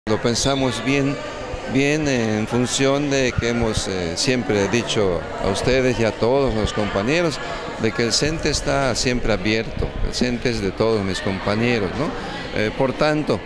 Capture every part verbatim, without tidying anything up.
Lo pensamos bien, bien en función de que hemos eh, siempre dicho a ustedes y a todos los compañeros de que el CENTE está siempre abierto, el CENTE es de todos mis compañeros, ¿no? Eh, por tanto,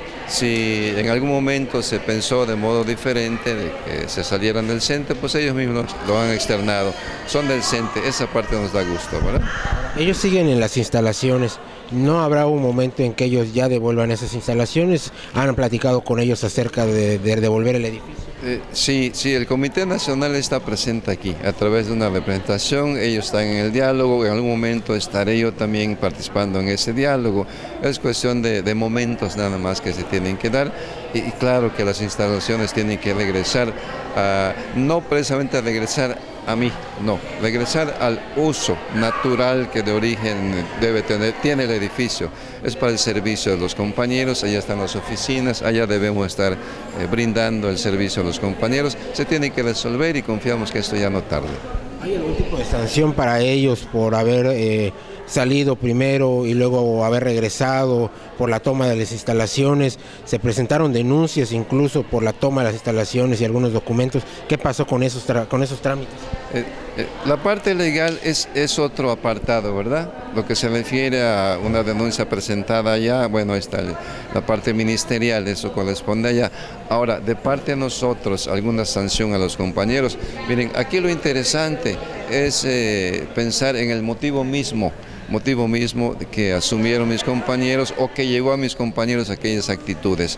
si en algún momento se pensó de modo diferente de que se salieran del CENTE, pues ellos mismos lo han externado, son del CENTE, esa parte nos da gusto, ¿verdad? Ellos siguen en las instalaciones. ¿No habrá un momento en que ellos ya devuelvan esas instalaciones? ¿Han platicado con ellos acerca de, de devolver el edificio? Eh, sí, sí, el Comité Nacional está presente aquí a través de una representación, ellos están en el diálogo, en algún momento estaré yo también participando en ese diálogo, es cuestión de, de momentos nada más que se tienen que dar y, y claro que las instalaciones tienen que regresar, a, no precisamente a regresar a mí, no, regresar al uso natural que de origen debe tener, tiene el edificio, es para el servicio de los compañeros, allá están las oficinas, allá debemos estar eh, brindando el servicio a los compañeros, se tiene que resolver y confiamos que esto ya no tarde. ¿Hay algún tipo de sanción para ellos por haber eh, salido primero y luego haber regresado por la toma de las instalaciones? Se presentaron denuncias incluso por la toma de las instalaciones y algunos documentos. ¿Qué pasó con esos, con esos trámites? Eh, eh, la parte legal es, es otro apartado, ¿verdad? Lo que se refiere a una denuncia presentada allá, bueno, está el, la parte ministerial, eso corresponde allá. Ahora, de parte de nosotros, alguna sanción a los compañeros. Miren, aquí lo interesante es eh, pensar en el motivo mismo, motivo mismo que asumieron mis compañeros o que llevó a mis compañeros a aquellas actitudes.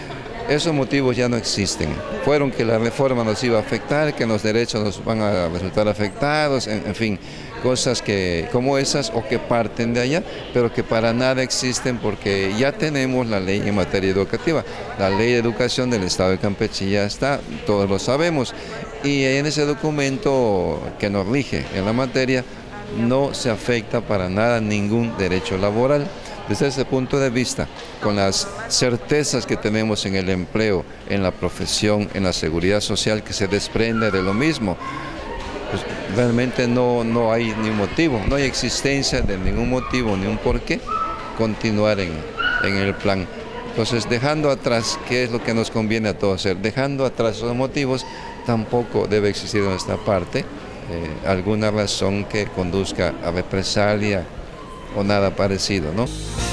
Esos motivos ya no existen. Fueron que la reforma nos iba a afectar, que los derechos nos van a resultar afectados, en, en fin, cosas que, como esas o que parten de allá, pero que para nada existen porque ya tenemos la ley en materia educativa. La ley de educación del Estado de Campeche ya está, todos lo sabemos, y en ese documento que nos rige en la materia no se afecta para nada ningún derecho laboral. Desde ese punto de vista, con las certezas que tenemos en el empleo, en la profesión, en la seguridad social que se desprende de lo mismo, pues realmente no, no hay ni motivo, no hay existencia de ningún motivo, ni un porqué continuar en, en el plan. Entonces, dejando atrás qué es lo que nos conviene a todos hacer, dejando atrás esos motivos, tampoco debe existir en esta parte eh, alguna razón que conduzca a represalia o nada parecido, ¿no?